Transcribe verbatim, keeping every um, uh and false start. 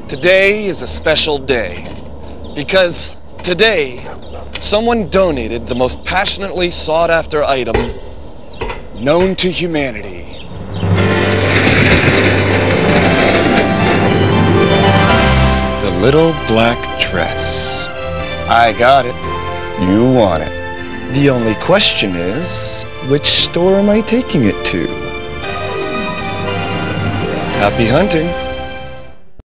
Today is a special day because today someone donated the most passionately sought-after item known to humanity. The little black dress. I got it. You want it. The only question is, which store am I taking it to? Happy hunting.